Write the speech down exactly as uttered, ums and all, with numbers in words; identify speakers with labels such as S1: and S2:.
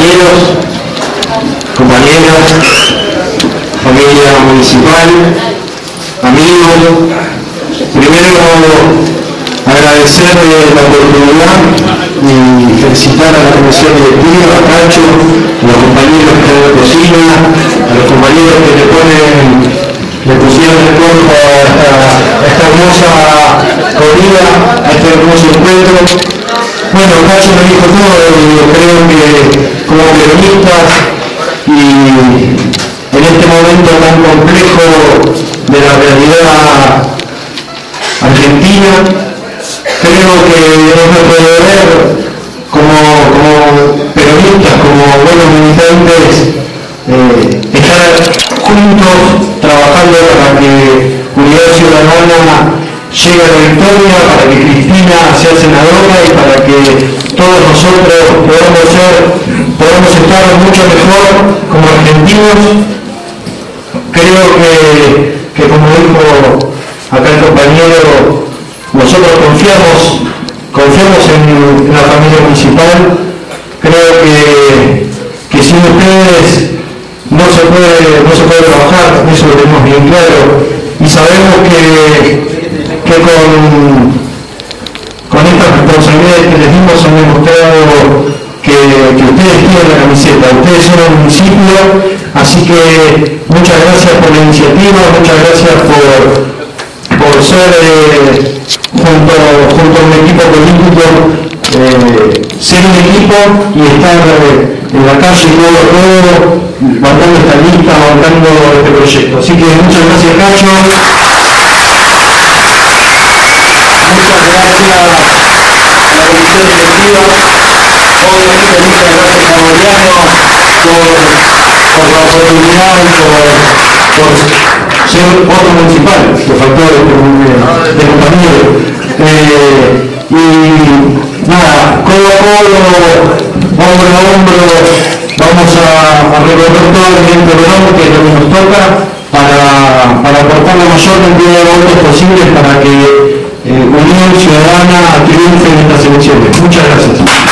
S1: compañeros, compañeras, familia municipal, amigos, primero agradecer la oportunidad y felicitar a la comisión directiva, a Cacho, a los compañeros que están en la cocina, a los compañeros que le ponen, le pusieron el cuerpo a esta, a esta hermosa comida, a este hermoso encuentro. Bueno, Cacho me dijo todo, y yo creo que como peronistas y en este momento tan complejo de la realidad argentina, creo que es nuestro deber como, como peronistas, como buenos militantes, eh, estar juntos trabajando para que Unidad Ciudadana llegue a la victoria, para que Cristina sea senadora y para que todos nosotros podamos ser, podamos estar mucho mejor como argentinos. Creo que, que como dijo acá el compañero, nosotros confiamos, confiamos en, en la familia municipal. Creo que, que sin ustedes no se puede, no se puede trabajar, eso lo tenemos bien claro. Y sabemos que, que con, con estas responsabilidades que les dimos han demostrado que, que ustedes tienen la camiseta, ustedes son el municipio, así que muchas gracias por la iniciativa, muchas gracias por, por ser eh, junto, junto a un equipo político, eh, ser un equipo y estar eh, en la calle todo a todo, bancando esta lista, bancando este proyecto. Así que muchas gracias, Cacho. Muchas gracias a la comisión directiva, obviamente muchas gracias a Mariano por, por la oportunidad y por, por ser otro municipal, que faltó de, de, de compañero. Eh, y nada, codo a codo, hombro a hombro, vamos a, a recorrer todo el Oriente Perón, que es lo que nos toca, para, para aportar la mayor cantidad de votos posibles para que eh, Unión Ciudadana triunfe en estas elecciones. Muchas gracias.